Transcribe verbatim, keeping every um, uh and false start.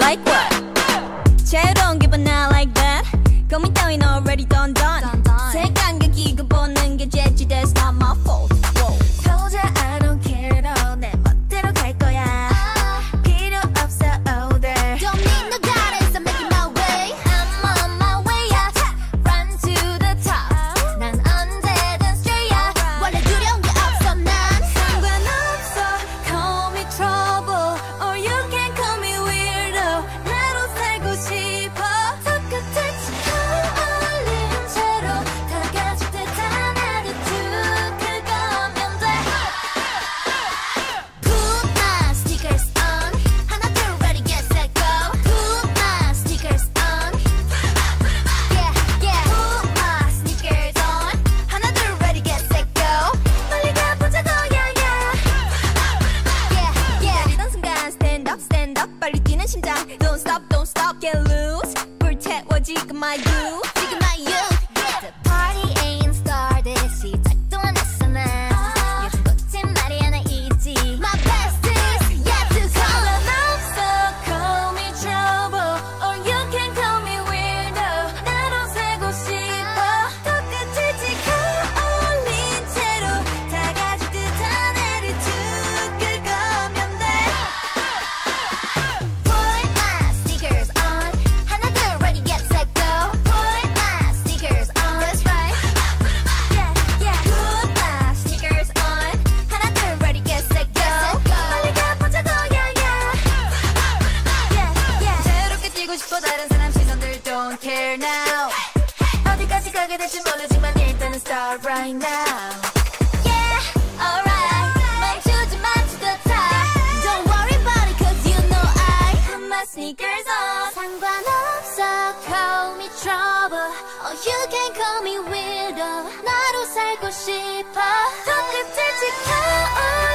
like what? Chaeryeong 기분 not like that. 고민 따윈 already done done. 색감과 기고 보는 게 재지 that's not my fault. Whoa. 도저히 I don't care at all. 내 멋대로 갈 거야. 필요 없어 oh there. Don't need no guidance, I'm making my way. I'm on my way up. Run to the top. 난 언제든 straight up. 원래 두려운 게 없어 난. 상관없어. Call me trouble or you can call me weirdo. 나로 살고 싶어. 손끝을 치고 올린 채로 다 가질 듯한 attitude. 그거면 돼. Put my sneakers on. 하나 둘 ready get set go. Put my sneakers on. Yeah yeah. Put my sneakers on. 하나 둘 ready get set go. 빨리 가보자고 yeah yeah. Yeah yeah. 내리던 순간 stand up stand up. 빨리 뛰는 심장 don't stop don't stop get loose. 불태워 지금 my you. 지금 my youth. The party ain't started. 시작도 안 했어 난. 요즘 꽃은 말이 하나 있지. My best is yet to come. 상관없어. Call me trouble or you can call me weirdo. 나로 살고 싶어. 똑같이 지고 올린 채로 다 가질 듯한 attitude. 그거면 돼. Put my sneakers on. 하나 둘 ready get set go. Put my sneakers on. That's right. Yeah yeah. Put my sneakers on. 하나 둘 ready get set go. 빨리 가보자고 yeah yeah. Yeah yeah. 새롭게 뛰고 싶어 다른 사람 시선들 don't care now. 어디까지 가게 될지 모르지만 일단은 start right now. Yeah, alright. 멈추지 마 to the top. Don't worry about it cause you know I Put my sneakers on. 상관없어. Call me trouble or you can call me weirdo. 나로 살고 싶어. 손끝을 지켜